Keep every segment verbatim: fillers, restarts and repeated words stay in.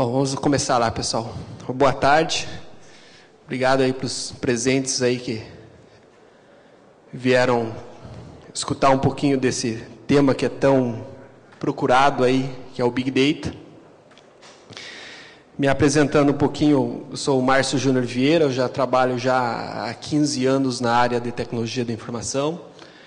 Bom, vamos começar lá, pessoal. Boa tarde. Obrigado aí para os presentes aí que vieram escutar um pouquinho desse tema que é tão procurado aí, que é o Big Data. Me apresentando um pouquinho, eu sou o Márcio Júnior Vieira, eu já trabalho já há quinze anos na área de tecnologia da informação.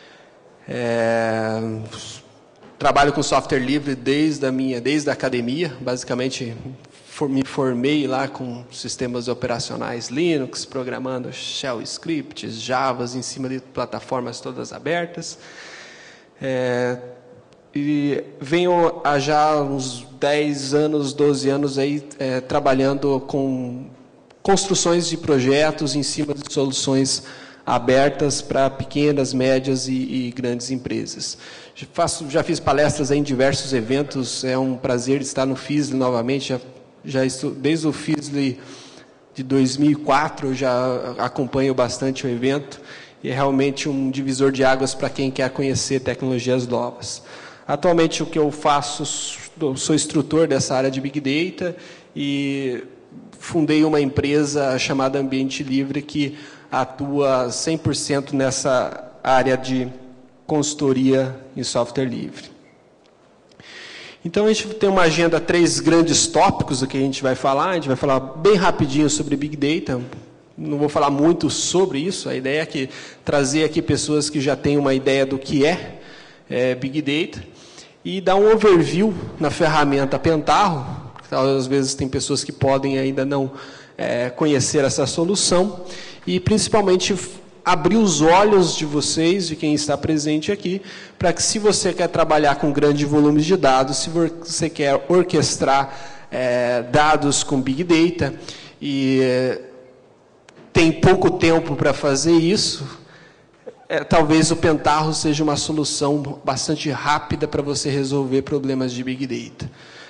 É, trabalho com software livre desde a minha, desde a academia, basicamente for, me formei lá com sistemas operacionais Linux, programando shell scripts, Javas em cima de plataformas todas abertas. É, e venho há já uns dez anos, doze anos aí, é, trabalhando com construções de projetos em cima de soluções abertas para pequenas, médias e, e grandes empresas. Já, faço, já fiz palestras em diversos eventos, é um prazer estar no FISLE novamente, já, já estou, desde o FISLE de dois mil e quatro eu já acompanho bastante o evento, e é realmente um divisor de águas para quem quer conhecer tecnologias novas. Atualmente o que eu faço, sou instrutor dessa área de Big Data e fundei uma empresa chamada Ambiente Livre que atua cem por cento nessa área de consultoria em software livre. Então, a gente tem uma agenda, três grandes tópicos do que a gente vai falar. A gente vai falar bem rapidinho sobre Big Data. Não vou falar muito sobre isso. A ideia é que trazer aqui pessoas que já têm uma ideia do que é, é Big Data e dar um overview na ferramenta Pentaho. Às vezes tem pessoas que podem ainda não é, conhecer essa solução. E, principalmente, abrir os olhos de vocês, de quem está presente aqui, para que, se você quer trabalhar com grande volume de dados, se você quer orquestrar é, dados com Big Data, e é, tem pouco tempo para fazer isso, é, talvez o Pentaho seja uma solução bastante rápida para você resolver problemas de Big Data.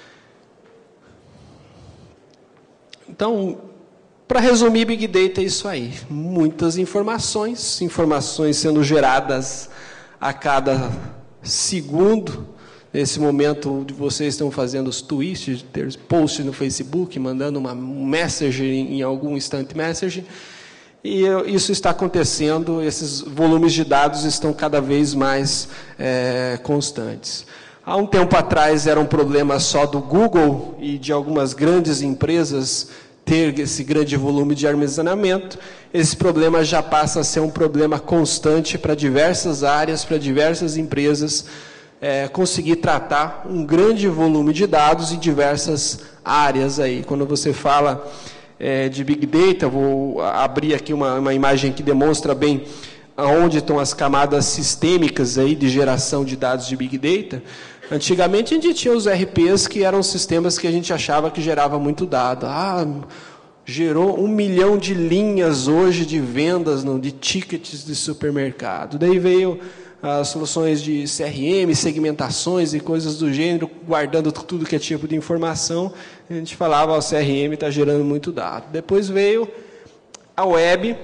Então, para resumir, Big Data é isso aí. Muitas informações, informações sendo geradas a cada segundo. Nesse momento, onde vocês estão fazendo os tweets, posts no Facebook, mandando uma message em algum instant message. E isso está acontecendo, esses volumes de dados estão cada vez mais é, constantes. Há um tempo atrás era um problema só do Google e de algumas grandes empresas ter esse grande volume de armazenamento. Esse problema já passa a ser um problema constante para diversas áreas, para diversas empresas, é, conseguir tratar um grande volume de dados em diversas áreas aí. Quando você fala é, de Big Data, vou abrir aqui uma, uma imagem que demonstra bem aonde estão as camadas sistêmicas aí de geração de dados de Big Data. Antigamente a gente tinha os R Ps que eram sistemas que a gente achava que gerava muito dado. Ah, gerou um milhão de linhas hoje de vendas, não, de tickets de supermercado. Daí veio as soluções de C R M, segmentações e coisas do gênero, guardando tudo que é tipo de informação. A gente falava, o C R M está gerando muito dado. Depois veio a web.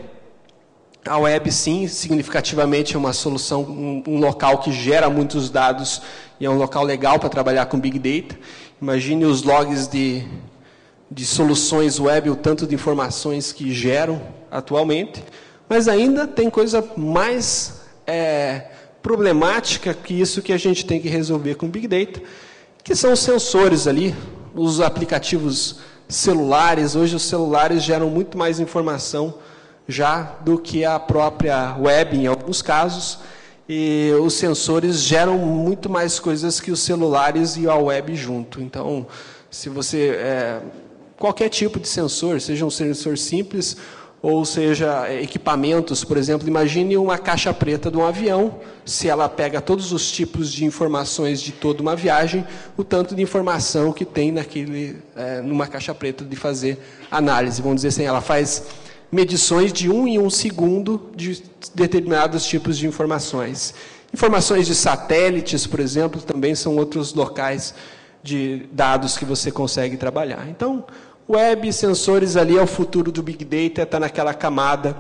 A web, sim, significativamente é uma solução, um, um local que gera muitos dados e é um local legal para trabalhar com Big Data. Imagine os logs de, de soluções web, o tanto de informações que geram atualmente. Mas ainda tem coisa mais é, problemática que isso que a gente tem que resolver com Big Data, que são os sensores ali, os aplicativos celulares. Hoje os celulares geram muito mais informação já do que a própria web, em alguns casos, e os sensores geram muito mais coisas que os celulares e a web junto. Então, se você, é, qualquer tipo de sensor, seja um sensor simples, ou seja, equipamentos, por exemplo, imagine uma caixa preta de um avião, se ela pega todos os tipos de informações de toda uma viagem, o tanto de informação que tem naquele, é, numa caixa preta de fazer análise. Vamos dizer assim, ela faz medições de um em um segundo de determinados tipos de informações. Informações de satélites, por exemplo, também são outros locais de dados que você consegue trabalhar. Então, web, sensores ali é o futuro do Big Data, está naquela camada.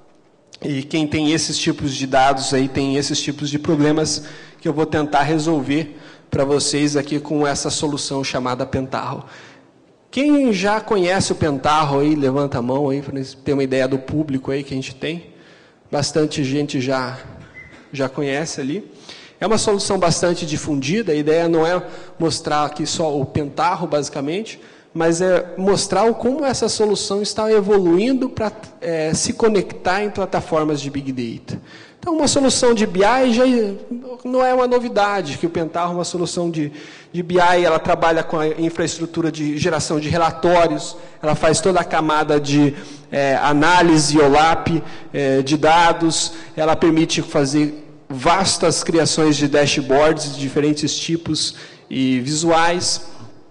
E quem tem esses tipos de dados aí, tem esses tipos de problemas que eu vou tentar resolver para vocês aqui com essa solução chamada Pentaho. Quem já conhece o Pentaho aí, levanta a mão aí, para ter uma ideia do público aí que a gente tem. Bastante gente já, já conhece ali. É uma solução bastante difundida, a ideia não é mostrar aqui só o Pentaho, basicamente, mas é mostrar como essa solução está evoluindo para é, se conectar em plataformas de Big Data. Então, uma solução de B I já não é uma novidade, que o Pentaho é uma solução de, de B I, ela trabalha com a infraestrutura de geração de relatórios, ela faz toda a camada de é, análise, O L A P, é, de dados, ela permite fazer vastas criações de dashboards de diferentes tipos e visuais.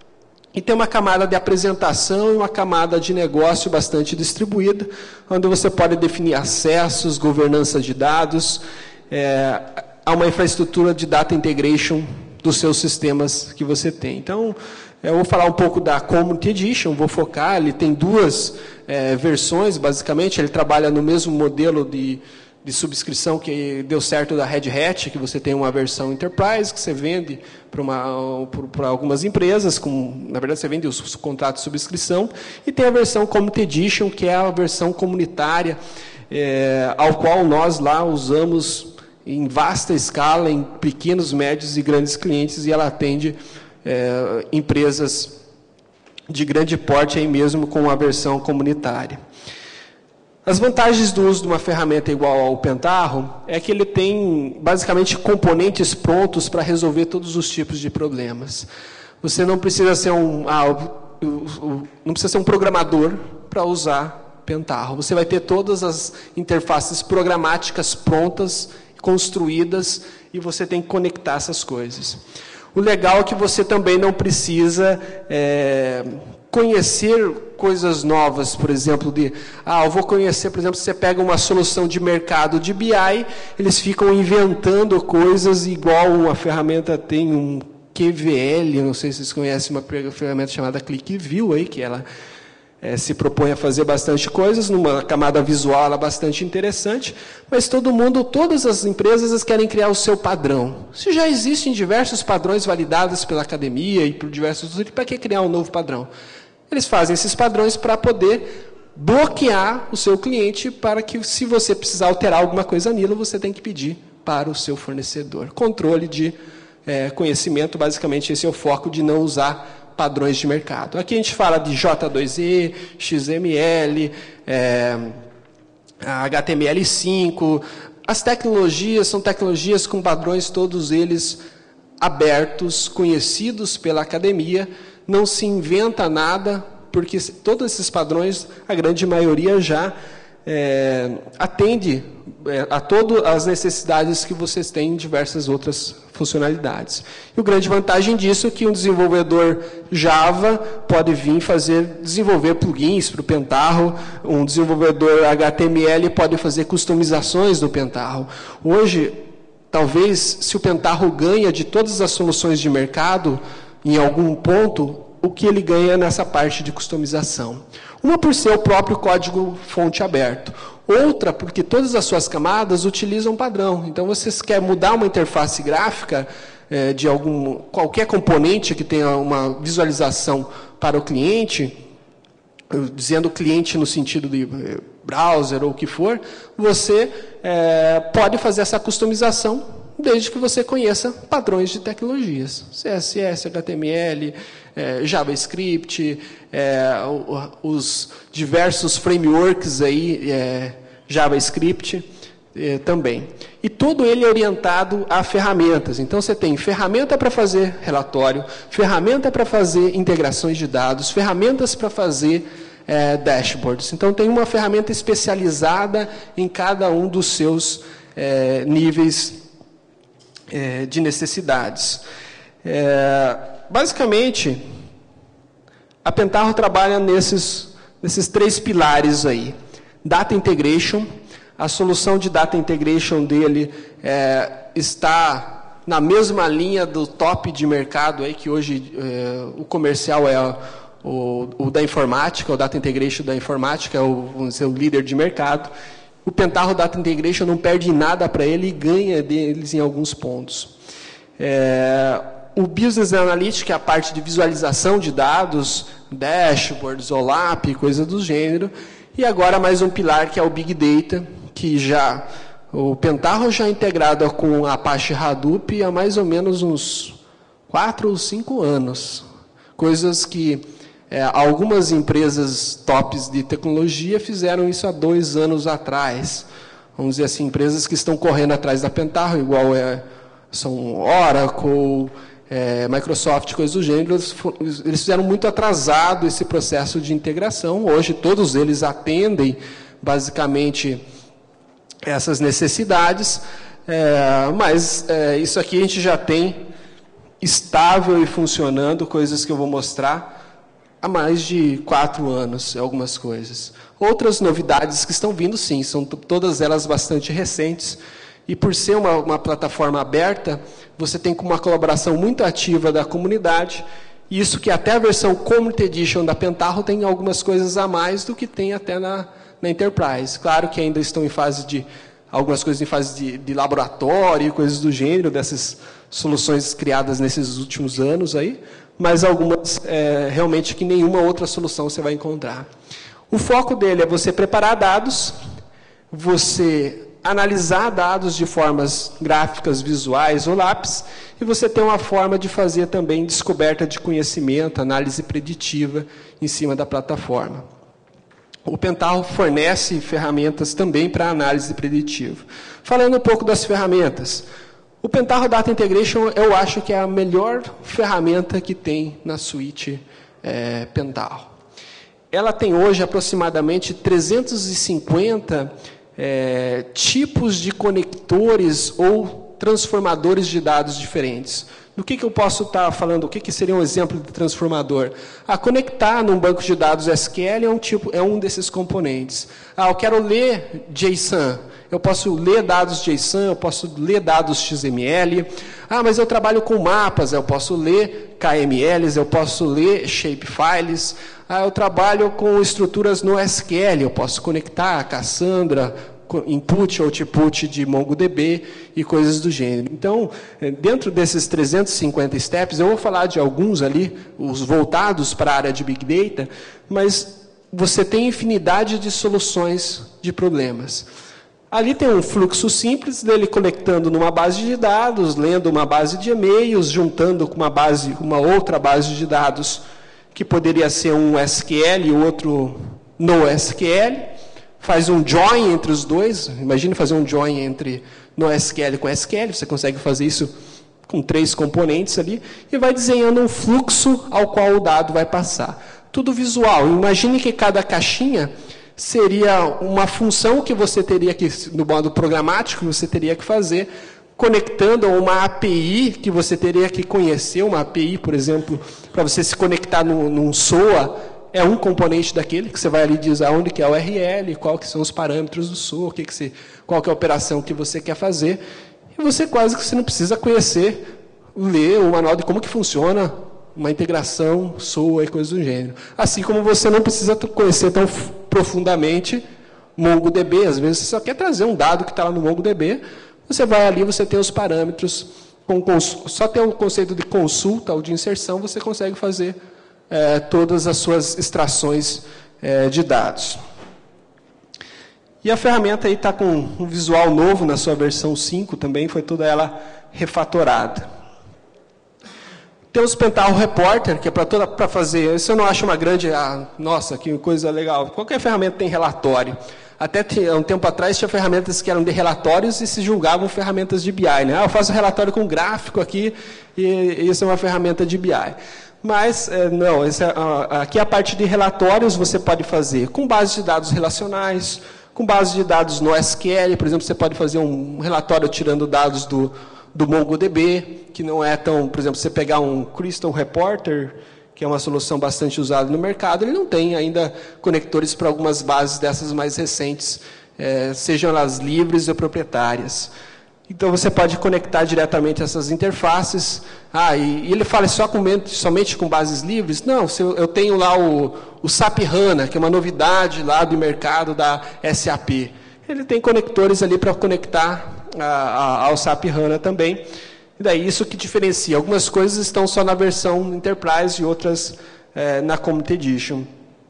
E tem uma camada de apresentação e uma camada de negócio bastante distribuída, onde você pode definir acessos, governança de dados, é, a uma infraestrutura de data integration dos seus sistemas que você tem. Então, eu vou falar um pouco da Community Edition, vou focar, ele tem duas é, versões, basicamente, ele trabalha no mesmo modelo de, de subscrição que deu certo da Red Hat, que você tem uma versão Enterprise, que você vende para algumas empresas, com, na verdade você vende os contratos de subscrição, e tem a versão Community Edition, que é a versão comunitária, é, ao qual nós lá usamos em vasta escala, em pequenos, médios e grandes clientes, e ela atende é, empresas de grande porte aí mesmo com a versão comunitária. As vantagens do uso de uma ferramenta igual ao Pentaho é que ele tem, basicamente, componentes prontos para resolver todos os tipos de problemas. Você não precisa ser um, ah, não precisa ser um programador para usar Pentaho. Você vai ter todas as interfaces programáticas prontas, construídas, e você tem que conectar essas coisas. O legal é que você também não precisa é, conhecer coisas novas, por exemplo, de, ah, eu vou conhecer, por exemplo, se você pega uma solução de mercado de B I, eles ficam inventando coisas igual uma ferramenta tem um Q V L, não sei se vocês conhecem uma ferramenta chamada ClickView, aí, que ela é, se propõe a fazer bastante coisas, numa camada visual ela é bastante interessante, mas todo mundo, todas as empresas querem criar o seu padrão. Se já existem diversos padrões validados pela academia e por diversos outros, para que criar um novo padrão? Eles fazem esses padrões para poder bloquear o seu cliente, para que, se você precisar alterar alguma coisa nele, você tem que pedir para o seu fornecedor. Controle de é, conhecimento, basicamente, esse é o foco de não usar padrões de mercado. Aqui a gente fala de J dois E, X M L, é, H T M L cinco. As tecnologias são tecnologias com padrões, todos eles abertos, conhecidos pela academia. Não se inventa nada, porque todos esses padrões, a grande maioria já é, atende é, a todas as necessidades que vocês têm em diversas outras funcionalidades. E a grande vantagem disso é que um desenvolvedor Java pode vir fazer, desenvolver plugins para o Pentaho, um desenvolvedor H T M L pode fazer customizações do Pentaho. Hoje, talvez, se o Pentaho ganha de todas as soluções de mercado, em algum ponto, o que ele ganha nessa parte de customização. Uma por ser o próprio código fonte aberto. Outra, porque todas as suas camadas utilizam padrão. Então, você quer mudar uma interface gráfica é, de algum, qualquer componente que tenha uma visualização para o cliente, dizendo cliente no sentido de browser ou o que for, você é, pode fazer essa customização desde que você conheça padrões de tecnologias, C S S, H T M L, é, JavaScript, é, os diversos frameworks aí, é, JavaScript é, também. E todo ele é orientado a ferramentas. Então, você tem ferramenta para fazer relatório, ferramenta para fazer integrações de dados, ferramentas para fazer é, dashboards. Então, tem uma ferramenta especializada em cada um dos seus é, níveis É, de necessidades. É, basicamente, a Pentaho trabalha nesses, nesses três pilares aí. Data Integration, a solução de Data Integration dele é, está na mesma linha do top de mercado, aí, que hoje é, o comercial é o, o da informática, o Data Integration da informática, é o, vamos dizer, o líder de mercado. O Pentaho Data Integration não perde nada para ele e ganha deles em alguns pontos. É, o Business Analytics, que é a parte de visualização de dados, dashboards, O L A P, coisa do gênero. E agora mais um pilar, que é o Big Data, que já o Pentaho já é integrado com a Apache Hadoop há mais ou menos uns quatro ou cinco anos. Coisas que é, algumas empresas tops de tecnologia fizeram isso há dois anos atrás. Vamos dizer assim, empresas que estão correndo atrás da Pentaho, igual é, são Oracle, é, Microsoft, coisas do gênero. Eles fizeram muito atrasado esse processo de integração. Hoje todos eles atendem basicamente essas necessidades, é, mas é, isso aqui a gente já tem estável e funcionando, coisas que eu vou mostrar há mais de quatro anos, algumas coisas. Outras novidades que estão vindo, sim, são todas elas bastante recentes, e por ser uma, uma plataforma aberta, você tem uma colaboração muito ativa da comunidade, e isso que até a versão Community Edition da Pentaho tem algumas coisas a mais do que tem até na, na Enterprise. Claro que ainda estão em fase de, algumas coisas em fase de, de laboratório e coisas do gênero, dessas soluções criadas nesses últimos anos aí, mas algumas é, realmente que nenhuma outra solução você vai encontrar. O foco dele é você preparar dados, você analisar dados de formas gráficas, visuais ou lápis, e você tem uma forma de fazer também descoberta de conhecimento, análise preditiva em cima da plataforma. O Pentaho fornece ferramentas também para análise preditiva. Falando um pouco das ferramentas, o Pentaho Data Integration eu acho que é a melhor ferramenta que tem na suíte é, Pentaho. Ela tem hoje aproximadamente trezentos e cinquenta é, tipos de conectores ou transformadores de dados diferentes. Do que, que eu posso estar falando? O que, que seria um exemplo de transformador? Ah, conectar num banco de dados S Q L é um, tipo, é um desses componentes. Ah, eu quero ler JSON. Eu posso ler dados JSON, eu posso ler dados X M L. Ah, mas eu trabalho com mapas, eu posso ler K M Ls, eu posso ler shapefiles. Ah, eu trabalho com estruturas no S Q L, eu posso conectar a Cassandra, input ou output de MongoDB e coisas do gênero. Então, dentro desses trezentos e cinquenta steps, eu vou falar de alguns ali, os voltados para a área de Big Data, mas você tem infinidade de soluções de problemas. Ali tem um fluxo simples dele conectando numa base de dados, lendo uma base de e-mails, juntando com uma base, uma outra base de dados, que poderia ser um S Q L e outro no S Q L, faz um join entre os dois, imagine fazer um join entre no S Q L com S Q L, você consegue fazer isso com três componentes ali, e vai desenhando um fluxo ao qual o dado vai passar. Tudo visual, imagine que cada caixinha seria uma função que você teria que, no modo programático, você teria que fazer, conectando a uma A P I que você teria que conhecer, uma A P I, por exemplo, para você se conectar num, num S O A, é um componente daquele, que você vai ali dizer onde que é o U R L, qual que são os parâmetros do S O A, o que que você, qual que é a operação que você quer fazer, e você quase que você não precisa conhecer, ler o manual de como que funciona uma integração S O A e coisas do gênero. Assim como você não precisa conhecer tão profundamente MongoDB, às vezes você só quer trazer um dado que está lá no MongoDB, você vai ali, você tem os parâmetros, com, só tem o conceito de consulta ou de inserção, você consegue fazer é, todas as suas extrações é, de dados. E a ferramenta aí está com um visual novo na sua versão cinco também, foi toda ela refatorada. Temos o Pentaho Reporter, que é para fazer, isso eu não acho uma grande, ah, nossa, que coisa legal. Qualquer ferramenta tem relatório. Até um tempo atrás tinha ferramentas que eram de relatórios e se julgavam ferramentas de B I. Né? Ah, eu faço relatório com gráfico aqui e isso é uma ferramenta de B I. Mas, não, essa, aqui a parte de relatórios você pode fazer com base de dados relacionais, com base de dados no S Q L, por exemplo, você pode fazer um relatório tirando dados do, do MongoDB, que não é tão, por exemplo, você pegar um Crystal Reporter, que é uma solução bastante usada no mercado, ele não tem ainda conectores para algumas bases dessas mais recentes, é, sejam elas livres ou proprietárias. Então, você pode conectar diretamente essas interfaces. Ah, e, e ele fala só com, somente com bases livres? Não, se eu, eu tenho lá o, o S A P HANA, que é uma novidade lá do mercado da S A P. Ele tem conectores ali para conectar a, a, ao S A P HANA também. E daí isso que diferencia. Algumas coisas estão só na versão Enterprise e outras é, na Community Edition.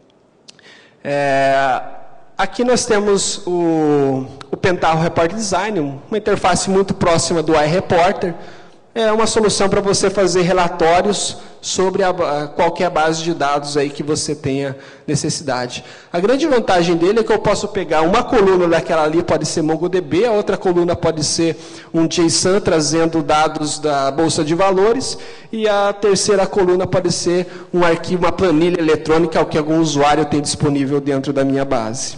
É, aqui nós temos o, o Pentaho Report Design, uma interface muito próxima do iReporter. É uma solução para você fazer relatórios sobre a, a, qualquer base de dados aí que você tenha necessidade. A grande vantagem dele é que eu posso pegar uma coluna daquela ali, pode ser MongoDB, a outra coluna pode ser um JSON trazendo dados da Bolsa de Valores, e a terceira coluna pode ser um arquivo, uma planilha eletrônica, o que algum usuário tem disponível dentro da minha base.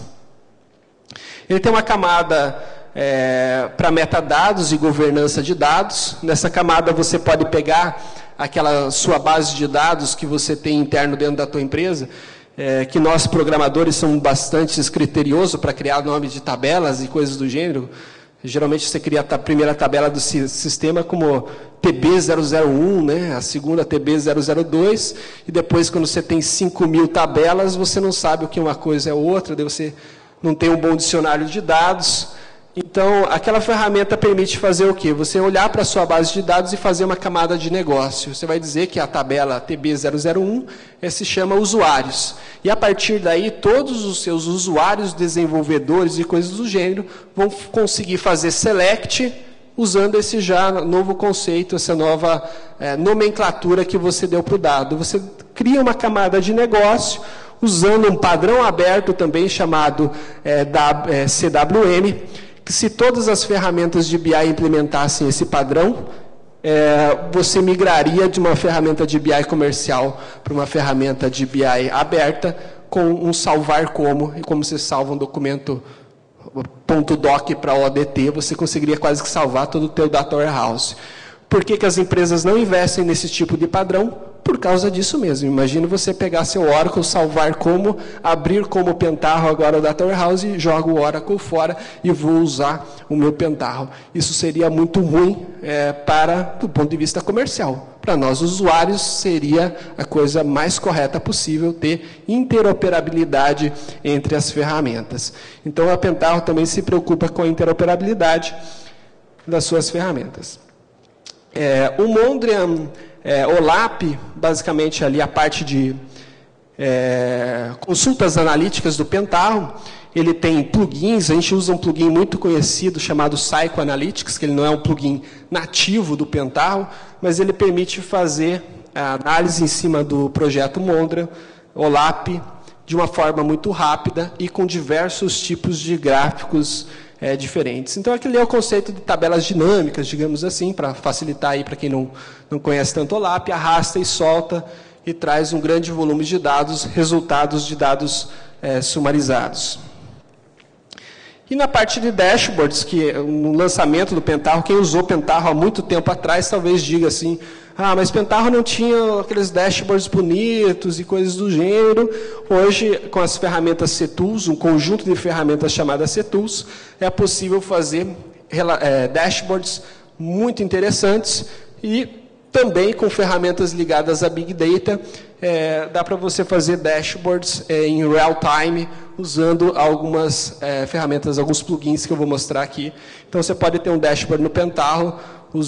Ele tem uma camada É, para metadados e governança de dados. Nessa camada você pode pegar aquela sua base de dados que você tem interno dentro da tua empresa, é, que nós programadores somos bastante criteriosos para criar nomes de tabelas e coisas do gênero. Geralmente você cria a primeira tabela do sistema como T B zero zero um, né? A segunda T B zero zero dois, e depois quando você tem cinco mil tabelas, você não sabe o que uma coisa é outra, daí você não tem um bom dicionário de dados. Então, aquela ferramenta permite fazer o quê? Você olhar para a sua base de dados e fazer uma camada de negócio. Você vai dizer que a tabela T B zero zero um é, se chama usuários. E, a partir daí, todos os seus usuários, desenvolvedores e coisas do gênero vão conseguir fazer select usando esse já novo conceito, essa nova é, nomenclatura que você deu para o dado. Você cria uma camada de negócio usando um padrão aberto também chamado é, da, é, C W M, que se todas as ferramentas de B I implementassem esse padrão, é, você migraria de uma ferramenta de B I comercial para uma ferramenta de B I aberta com um salvar como, e como você salva um documento .doc para O D T, você conseguiria quase que salvar todo o teu data warehouse. Por que que as empresas não investem nesse tipo de padrão? Por causa disso mesmo. Imagina você pegar seu Oracle, salvar como, abrir como Pentaho agora o Data Warehouse, e jogo o Oracle fora e vou usar o meu Pentaho. Isso seria muito ruim é, para, do ponto de vista comercial. Para nós, usuários, seria a coisa mais correta possível ter interoperabilidade entre as ferramentas. Então, a Pentaho também se preocupa com a interoperabilidade das suas ferramentas. É, o Mondrian é, OLAP, basicamente ali a parte de é, consultas analíticas do Pentaho, ele tem plugins, a gente usa um plugin muito conhecido chamado Psychoanalytics, que ele não é um plugin nativo do Pentaho, mas ele permite fazer a análise em cima do projeto Mondrian OLAP de uma forma muito rápida e com diversos tipos de gráficos É, diferentes. Então, aquele é o conceito de tabelas dinâmicas, digamos assim, para facilitar aí para quem não, não conhece tanto o OLAP, arrasta e solta e traz um grande volume de dados, resultados de dados é, sumarizados. E na parte de dashboards, que no lançamento do Pentaho, quem usou Pentaho há muito tempo atrás, talvez diga assim, ah, mas Pentaho não tinha aqueles dashboards bonitos e coisas do gênero. Hoje, com as ferramentas C-Tools, um conjunto de ferramentas chamadas C-Tools, é possível fazer é, dashboards muito interessantes e também com ferramentas ligadas a Big Data, é, dá para você fazer dashboards é, em real time, usando algumas é, ferramentas, alguns plugins que eu vou mostrar aqui. Então, você pode ter um dashboard no Pentaho,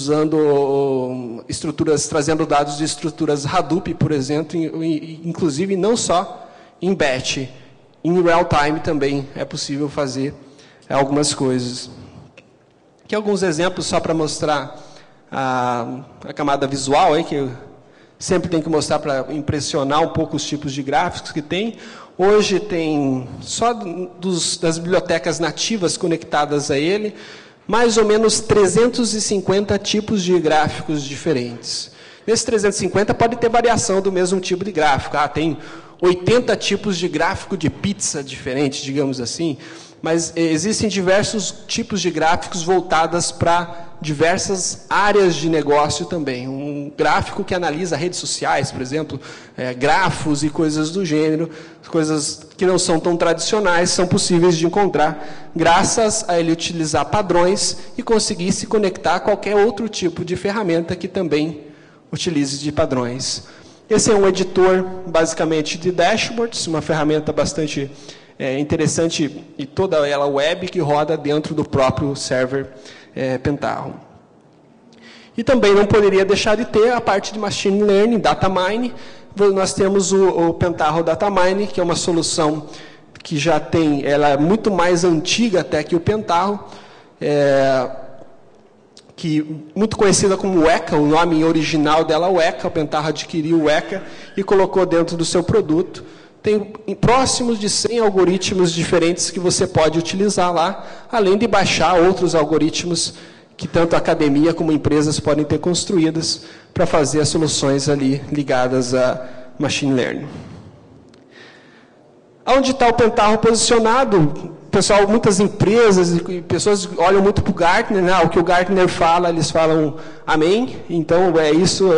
usando estruturas, trazendo dados de estruturas Hadoop, por exemplo, inclusive não só em batch, em real time também é possível fazer algumas coisas. Aqui alguns exemplos só para mostrar a, a camada visual, aí, que eu sempre tenho que mostrar para impressionar um pouco os tipos de gráficos que tem. Hoje tem, só dos, das bibliotecas nativas conectadas a ele, mais ou menos trezentos e cinquenta tipos de gráficos diferentes. Nesses trezentos e cinquenta pode ter variação do mesmo tipo de gráfico. Ah, tem oitenta tipos de gráfico de pizza diferentes, digamos assim. Mas existem diversos tipos de gráficos voltados para diversas áreas de negócio também. Um gráfico que analisa redes sociais, por exemplo, é, grafos e coisas do gênero, coisas que não são tão tradicionais, são possíveis de encontrar, graças a ele utilizar padrões e conseguir se conectar a qualquer outro tipo de ferramenta que também utilize de padrões. Esse é um editor, basicamente, de dashboards, uma ferramenta bastante é, interessante e toda ela web que roda dentro do próprio server é, Pentaho. E também não poderia deixar de ter a parte de Machine Learning, Data Mining. Nós temos o, o Pentaho Data Mining, que é uma solução que já tem, ela é muito mais antiga até que o Pentaho, é, que, muito conhecida como Weka, o nome original dela é Weka, o Pentaho adquiriu o Weka e colocou dentro do seu produto. Tem próximos de cem algoritmos diferentes que você pode utilizar lá, além de baixar outros algoritmos que tanto a academia como empresas podem ter construídas para fazer as soluções ali ligadas a Machine Learning. Onde está o Pentaho posicionado? Pessoal, muitas empresas e pessoas olham muito para o Gartner, né? O que o Gartner fala, eles falam amém. Então, é isso,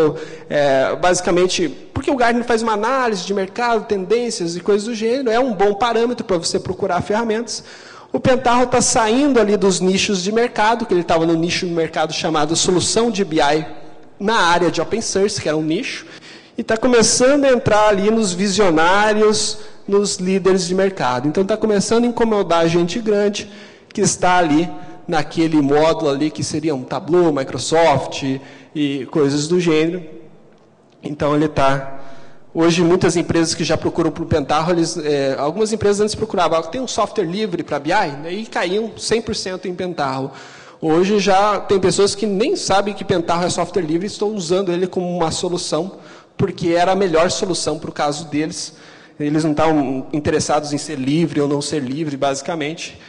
é, basicamente, porque o Gartner faz uma análise de mercado, tendências e coisas do gênero, é um bom parâmetro para você procurar ferramentas. O Pentaho está saindo ali dos nichos de mercado, que ele estava no nicho de mercado chamado solução de B I na área de Open Source, que era um nicho, e está começando a entrar ali nos visionários, nos líderes de mercado. Então, está começando a incomodar gente grande que está ali naquele módulo ali, que seria um Tableau, Microsoft e coisas do gênero. Então, ele está... Hoje, muitas empresas que já procuram para o Pentaho, eles, é, algumas empresas antes procuravam, tem um software livre para B I, né, e caíam cem por cento em Pentaho. Hoje já tem pessoas que nem sabem que Pentaho é software livre e estão usando ele como uma solução, porque era a melhor solução para o caso deles. Eles não estavam interessados em ser livre ou não ser livre, basicamente,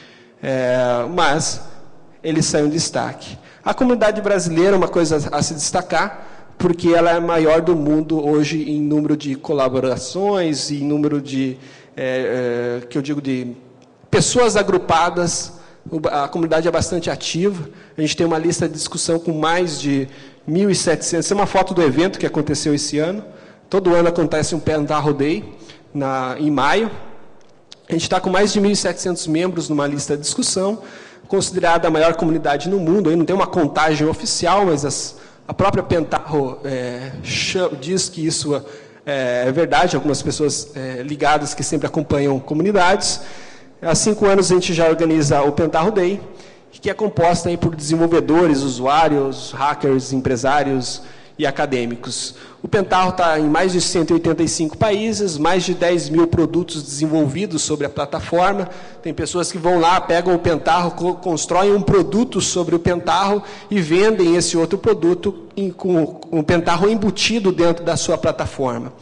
é, mas eles saem em destaque. A comunidade brasileira é uma coisa a se destacar, porque ela é a maior do mundo hoje em número de colaborações, em número de, é, é, que eu digo, de pessoas agrupadas. A comunidade é bastante ativa. A gente tem uma lista de discussão com mais de mil e setecentos. Essa é uma foto do evento que aconteceu esse ano. Todo ano acontece um Pentaho Day, na, em maio. A gente está com mais de mil e setecentos membros numa lista de discussão, considerada a maior comunidade no mundo. Aí não tem uma contagem oficial, mas as, a própria Pentaho é, diz que isso é, é verdade. Algumas pessoas é, ligadas que sempre acompanham comunidades. Há cinco anos a gente já organiza o Pentaho Day, que é composta aí por desenvolvedores, usuários, hackers, empresários e acadêmicos. O Pentaho está em mais de cento e oitenta e cinco países, mais de dez mil produtos desenvolvidos sobre a plataforma. Tem pessoas que vão lá, pegam o Pentaho, constroem um produto sobre o Pentaho e vendem esse outro produto em, com o Pentaho embutido dentro da sua plataforma.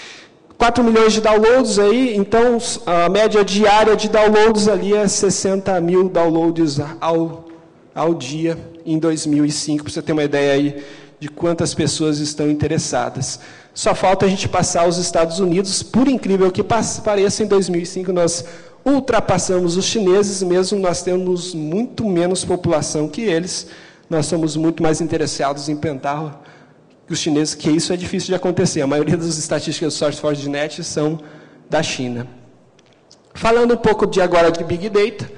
quatro milhões de downloads aí, então a média diária de downloads ali é sessenta mil downloads ao, ao dia em dois mil e cinco, para você ter uma ideia aí de quantas pessoas estão interessadas. Só falta a gente passar os Estados Unidos, por incrível que pareça, em dois mil e cinco nós ultrapassamos os chineses, mesmo nós temos muito menos população que eles, nós somos muito mais interessados em Pentaho que os chineses, que isso é difícil de acontecer. A maioria das estatísticas do SourceForge.net são da China. Falando um pouco de agora de Big Data,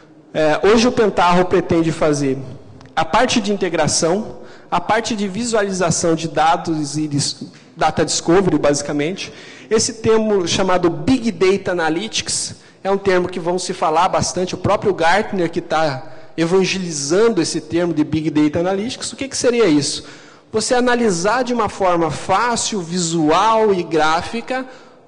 é, hoje o Pentaho pretende fazer a parte de integração, a parte de visualização de dados e de data discovery, basicamente. Esse termo chamado Big Data Analytics é um termo que vão se falar bastante, o próprio Gartner que está evangelizando esse termo de Big Data Analytics. O que, que seria isso? Você analisar de uma forma fácil, visual e gráfica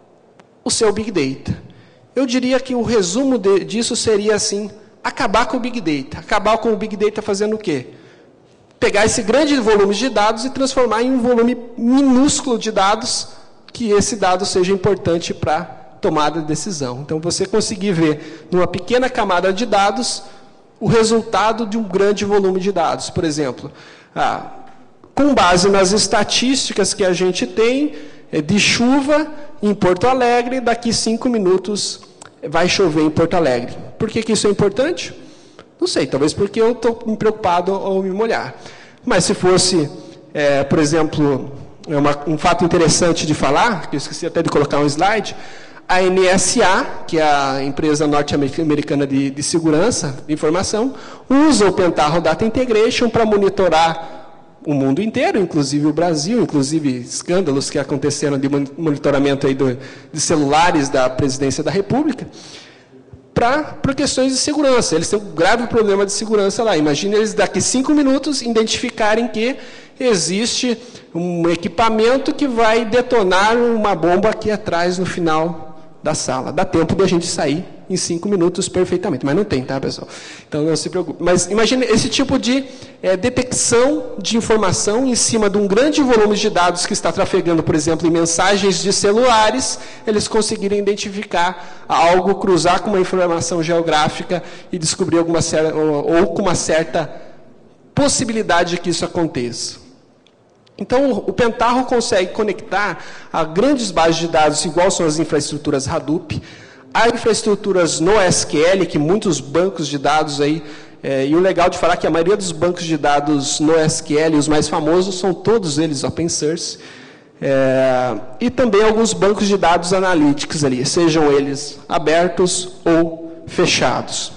o seu Big Data. Eu diria que o resumo de, disso seria assim, acabar com o Big Data. Acabar com o Big Data fazendo o quê? Pegar esse grande volume de dados e transformar em um volume minúsculo de dados, que esse dado seja importante para tomada de decisão. Então, você conseguir ver, numa pequena camada de dados, o resultado de um grande volume de dados. Por exemplo, ah, com base nas estatísticas que a gente tem de chuva em Porto Alegre, daqui cinco minutos vai chover em Porto Alegre. Por que, que isso é importante? Não sei, talvez porque eu estou preocupado ao me molhar. Mas se fosse, é, por exemplo, é uma, um fato interessante de falar, que eu esqueci até de colocar um slide, a N S A, que é a empresa norte-americana de, de segurança de informação, usa o Pentaho Data Integration para monitorar o mundo inteiro, inclusive o Brasil, inclusive escândalos que aconteceram de monitoramento aí do, de celulares da Presidência da República, para questões de segurança. Eles têm um grave problema de segurança lá. Imagina eles daqui cinco minutos identificarem que existe um equipamento que vai detonar uma bomba aqui atrás no final da sala. Dá tempo de a gente sair em cinco minutos perfeitamente, mas não tem, tá, pessoal? Então não se preocupe. Mas imagine esse tipo de é, detecção de informação em cima de um grande volume de dados que está trafegando, por exemplo, em mensagens de celulares, eles conseguirem identificar algo, cruzar com uma informação geográfica e descobrir alguma certa, ou, ou com uma certa possibilidade de que isso aconteça. Então, o Pentaho consegue conectar a grandes bases de dados, igual são as infraestruturas Hadoop, a infraestruturas NoSQL, que muitos bancos de dados aí, é, e o legal de falar é que a maioria dos bancos de dados NoSQL, os mais famosos, são todos eles open source, é, e também alguns bancos de dados analíticos ali, sejam eles abertos ou fechados.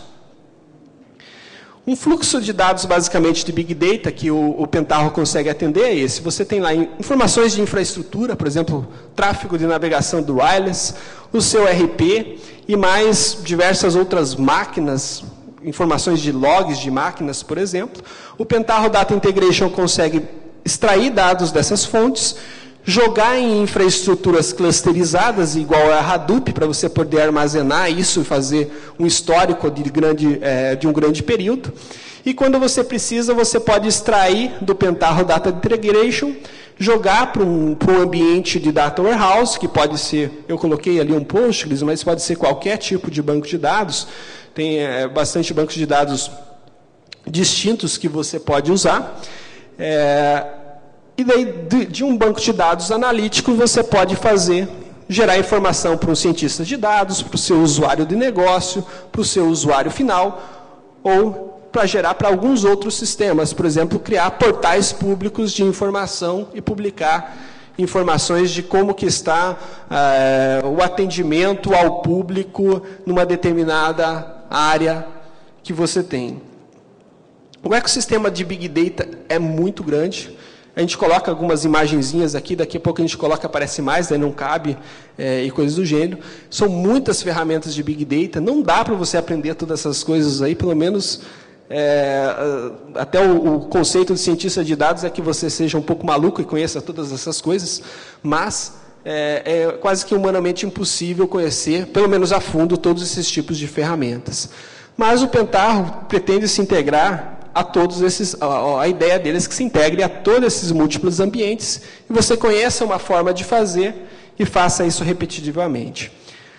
Um fluxo de dados, basicamente, de Big Data, que o, o Pentaho consegue atender é esse. Você tem lá informações de infraestrutura, por exemplo, tráfego de navegação do wireless, o seu R P e mais diversas outras máquinas, informações de logs de máquinas, por exemplo. O Pentaho Data Integration consegue extrair dados dessas fontes, jogar em infraestruturas clusterizadas, igual a Hadoop, para você poder armazenar isso e fazer um histórico de, grande, é, de um grande período. E quando você precisa, você pode extrair do Pentaho Data Integration, jogar para um, para um ambiente de Data Warehouse, que pode ser, eu coloquei ali um Postgres, mas pode ser qualquer tipo de banco de dados. Tem é, bastante bancos de dados distintos que você pode usar. É, E daí, de um banco de dados analítico, você pode fazer, gerar informação para um cientista de dados, para o seu usuário de negócio, para o seu usuário final, ou para gerar para alguns outros sistemas. Por exemplo, criar portais públicos de informação e publicar informações de como que está é, o atendimento ao público numa determinada área que você tem. O ecossistema de Big Data é muito grande. A gente coloca algumas imagenzinhas aqui, daqui a pouco a gente coloca, aparece mais, daí não cabe, é, e coisas do gênero. São muitas ferramentas de Big Data, não dá para você aprender todas essas coisas aí, pelo menos é, até o, o conceito de cientista de dados é que você seja um pouco maluco e conheça todas essas coisas, mas é, é quase que humanamente impossível conhecer, pelo menos a fundo, todos esses tipos de ferramentas. Mas o Pentaho pretende se integrar a todos esses, a, a ideia deles é que se integre a todos esses múltiplos ambientes e você conheça uma forma de fazer e faça isso repetitivamente.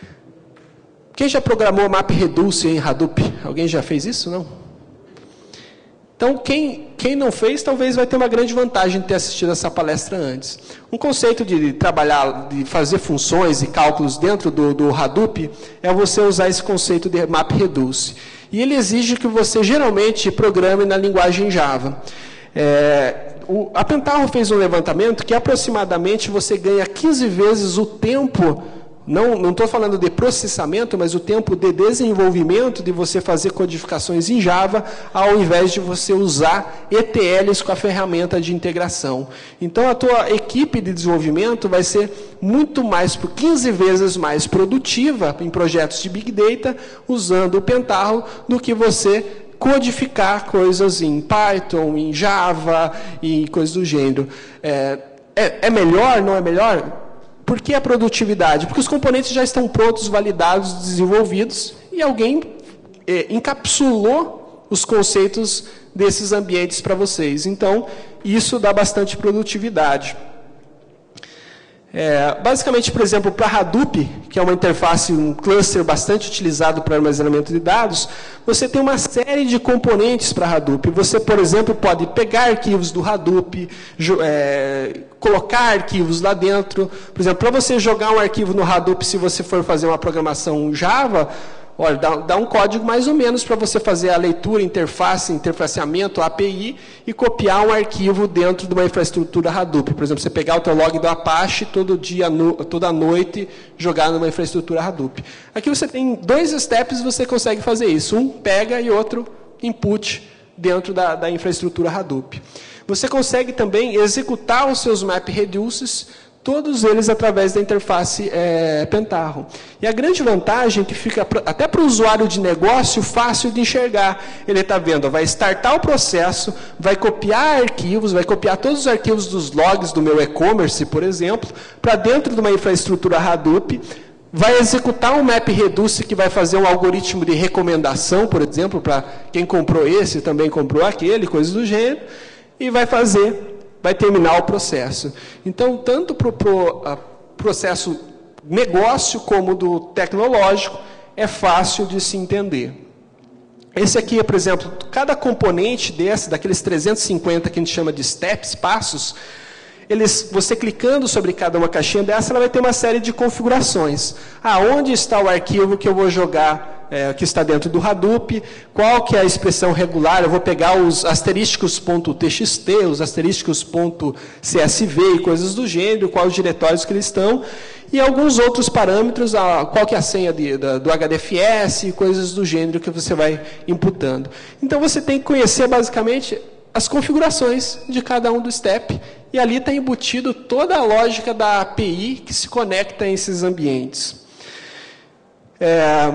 Quem já programou MapReduce em Hadoop? Alguém já fez isso? Não? Então, quem, quem não fez, talvez vai ter uma grande vantagem de ter assistido essa palestra antes. Um conceito de trabalhar, de fazer funções e cálculos dentro do, do Hadoop é você usar esse conceito de MapReduce. E ele exige que você, geralmente, programe na linguagem Java. É, o, a Pentaho fez um levantamento que, aproximadamente, você ganha quinze vezes o tempo, não estou falando de processamento, mas o tempo de desenvolvimento de você fazer codificações em Java, ao invés de você usar E T Ls com a ferramenta de integração. Então, a tua equipe de desenvolvimento vai ser muito mais, por quinze vezes mais produtiva em projetos de Big Data, usando o Pentaho, do que você codificar coisas em Python, em Java, e coisas do gênero. É, é, é melhor, não é melhor? Por que a produtividade? Porque os componentes já estão prontos, validados, desenvolvidos, e alguém é, encapsulou os conceitos desses ambientes para vocês. Então, isso dá bastante produtividade. É, basicamente, por exemplo, para Hadoop, que é uma interface, um cluster bastante utilizado para armazenamento de dados, você tem uma série de componentes para Hadoop. Você, por exemplo, pode pegar arquivos do Hadoop, é, colocar arquivos lá dentro. Por exemplo, para você jogar um arquivo no Hadoop, se você for fazer uma programação Java, olha, dá, dá um código mais ou menos para você fazer a leitura, interface, interfaceamento, A P I, e copiar um arquivo dentro de uma infraestrutura Hadoop. Por exemplo, você pegar o teu log do Apache todo dia, no, toda noite, jogar numa infraestrutura Hadoop. Aqui você tem dois steps e você consegue fazer isso. Um pega e outro input dentro da, da infraestrutura Hadoop. Você consegue também executar os seus MapReduces todos eles através da interface é, Pentaho. E a grande vantagem é que fica, pra, até para o usuário de negócio, fácil de enxergar. Ele está vendo, vai startar o processo, vai copiar arquivos, vai copiar todos os arquivos dos logs do meu e-commerce, por exemplo, para dentro de uma infraestrutura Hadoop, vai executar um MapReduce que vai fazer um algoritmo de recomendação, por exemplo, para quem comprou esse também comprou aquele, coisas do gênero, e vai fazer, vai terminar o processo. Então, tanto para o pro, processo negócio como do tecnológico, é fácil de se entender. Esse aqui, por exemplo, cada componente desse, daqueles trezentos e cinquenta que a gente chama de steps, passos, eles, você clicando sobre cada uma caixinha dessa, ela vai ter uma série de configurações. Ah, onde está o arquivo que eu vou jogar, é, que está dentro do Hadoop, qual que é a expressão regular, eu vou pegar os asterísticos.txt, os asterísticos.csv e coisas do gênero, quais os diretórios que eles estão, e alguns outros parâmetros, ah, qual que é a senha de, da, do H D F S, coisas do gênero que você vai imputando. Então, você tem que conhecer, basicamente, as configurações de cada um do step, e ali está embutido toda a lógica da A P I que se conecta a esses ambientes. É,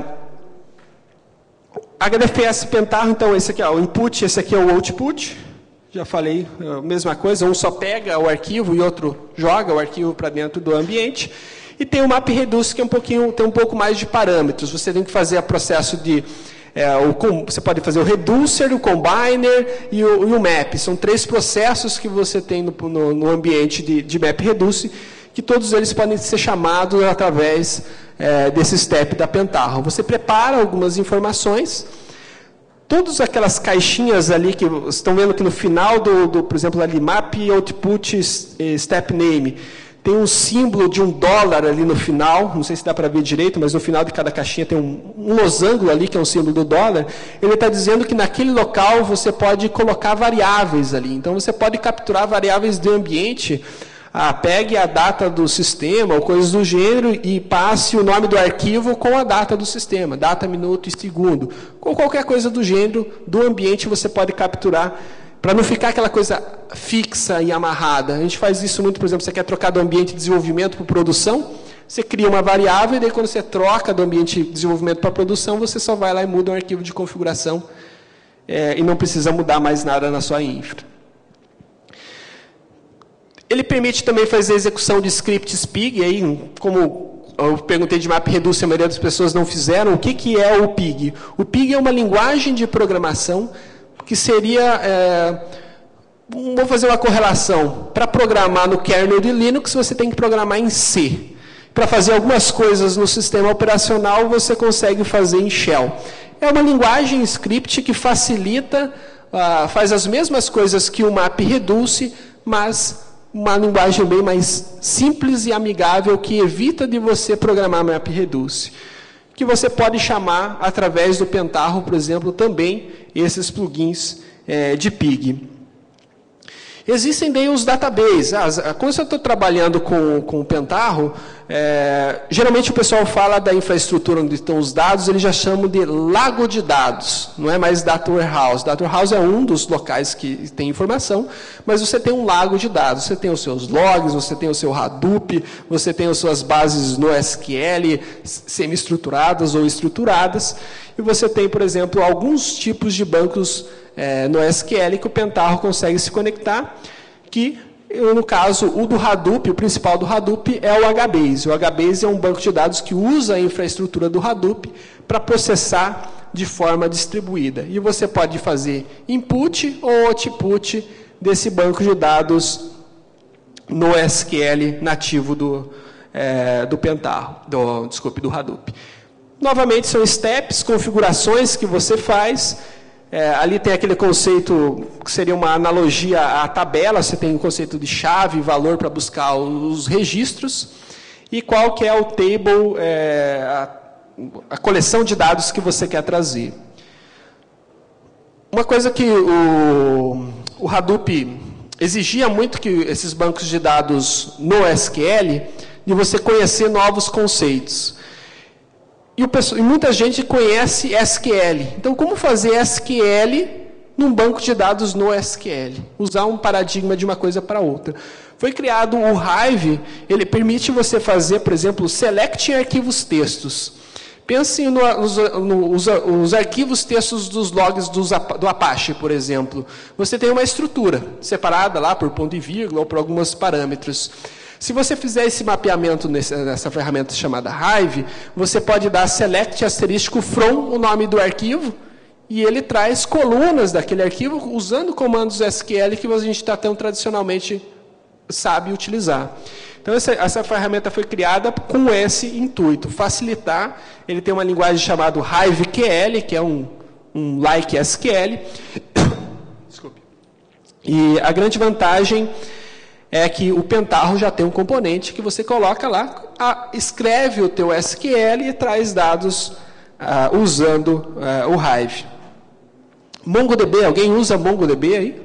H D F S Pentaho, então, esse aqui é o input, esse aqui é o output. Já falei, a mesma coisa, um só pega o arquivo e outro joga o arquivo para dentro do ambiente. E tem o MapReduce, que é um pouquinho, tem um pouco mais de parâmetros. Você tem que fazer o processo de... É, o, você pode fazer o reducer, o combiner e o, e o map. São três processos que você tem no, no, no ambiente de, de MapReduce, que todos eles podem ser chamados através é, desse step da Pentaho. Você prepara algumas informações, todas aquelas caixinhas ali que vocês estão vendo que no final do, do por exemplo, ali, map, output, step name, tem um símbolo de um dólar ali no final, não sei se dá para ver direito, mas no final de cada caixinha tem um, um losango ali, que é um símbolo do dólar. Ele está dizendo que naquele local você pode colocar variáveis ali. Então, você pode capturar variáveis do ambiente, ah, pegue a data do sistema, ou coisas do gênero, e passe o nome do arquivo com a data do sistema, data, minuto e segundo. Com qualquer coisa do gênero, do ambiente, você pode capturar, para não ficar aquela coisa fixa e amarrada. A gente faz isso muito, por exemplo, você quer trocar do ambiente de desenvolvimento para produção, você cria uma variável, e daí quando você troca do ambiente de desenvolvimento para produção, você só vai lá e muda um arquivo de configuração, é, e não precisa mudar mais nada na sua infra. Ele permite também fazer execução de scripts P I G, e aí, como eu perguntei de MapReduce, a maioria das pessoas não fizeram, o que, que é o P I G? O P I G é uma linguagem de programação que seria, é, vou fazer uma correlação, para programar no kernel de Linux, você tem que programar em C. Para fazer algumas coisas no sistema operacional, você consegue fazer em Shell. É uma linguagem script que facilita, ah, faz as mesmas coisas que o MapReduce, mas uma linguagem bem mais simples e amigável, que evita de você programar MapReduce, que você pode chamar através do Pentaho, por exemplo, também esses plugins é, de P I G. Existem bem os databases. Ah, quando eu estou trabalhando com, com o Pentaho, é, geralmente o pessoal fala da infraestrutura onde estão os dados, eles já chamam de lago de dados, não é mais Data Warehouse. Data Warehouse é um dos locais que tem informação, mas você tem um lago de dados. Você tem os seus logs, você tem o seu Hadoop, você tem as suas bases no S Q L, semi-estruturadas ou estruturadas, e você tem, por exemplo, alguns tipos de bancos É, no S Q L que o Pentaho consegue se conectar, que, no caso, o do Hadoop, o principal do Hadoop é o HBase. O HBase é um banco de dados que usa a infraestrutura do Hadoop para processar de forma distribuída. E você pode fazer input ou output desse banco de dados no S Q L nativo do, é, do Pentaho, do, desculpe, do Hadoop. Novamente, são steps, configurações que você faz. É, ali tem aquele conceito que seria uma analogia à tabela, você tem o conceito de chave, valor para buscar os registros, e qual que é o table, é, a, a coleção de dados que você quer trazer. Uma coisa que o, o Hadoop exigia muito, que esses bancos de dados no S Q L, de você conhecer novos conceitos. E, o, e muita gente conhece S Q L. Então, como fazer S Q L num banco de dados no S Q L, usar um paradigma de uma coisa para outra. Foi criado o Hive, ele permite você fazer, por exemplo, select em arquivos textos. Pense no, nos, nos, nos arquivos textos dos logs dos, do Apache, por exemplo. Você tem uma estrutura separada lá por ponto e vírgula ou por alguns parâmetros. Se você fizer esse mapeamento nessa, nessa ferramenta chamada Hive, você pode dar select asterístico from o nome do arquivo e ele traz colunas daquele arquivo usando comandos S Q L que a gente está tão tradicionalmente sabe utilizar. Então, essa, essa ferramenta foi criada com esse intuito, facilitar. Ele tem uma linguagem chamada HiveQL, que é um, um like S Q L. Desculpe. E a grande vantagem é que o Pentaho já tem um componente que você coloca lá, a, escreve o teu S Q L e traz dados ah, usando ah, o Hive. MongoDB, alguém usa MongoDB aí?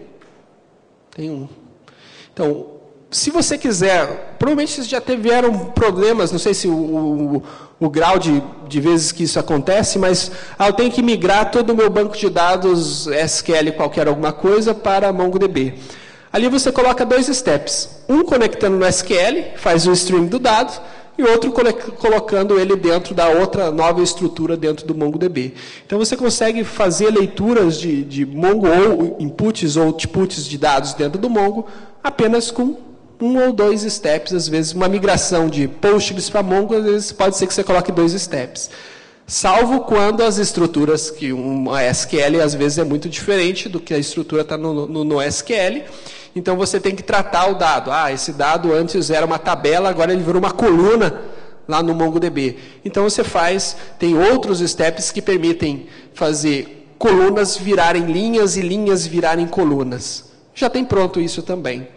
Tem um. Então, se você quiser, provavelmente vocês já tiveram problemas, não sei se o, o, o grau de, de vezes que isso acontece, mas ah, eu tenho que migrar todo o meu banco de dados S Q L qualquer alguma coisa para MongoDB. Ali você coloca dois steps, um conectando no S Q L, faz o stream do dado, e outro colocando ele dentro da outra nova estrutura dentro do MongoDB. Então você consegue fazer leituras de, de Mongo ou inputs ou outputs de dados dentro do Mongo apenas com um ou dois steps, às vezes uma migração de Postgres para Mongo, às vezes pode ser que você coloque dois steps. Salvo quando as estruturas, que uma S Q L às vezes é muito diferente do que a estrutura está no, no, no S Q L, então você tem que tratar o dado. Ah, esse dado antes era uma tabela, agora ele virou uma coluna lá no MongoDB. Então você faz, tem outros steps que permitem fazer colunas virarem linhas e linhas virarem colunas. Já tem pronto isso também.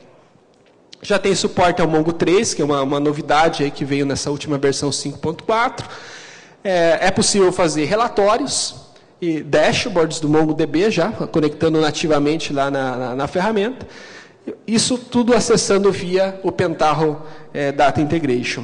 Já tem suporte ao Mongo três, que é uma, uma novidade aí que veio nessa última versão cinco ponto quatro. É, é possível fazer relatórios e dashboards do MongoDB já, conectando nativamente lá na, na, na ferramenta. Isso tudo acessando via o Pentaho é, Data Integration.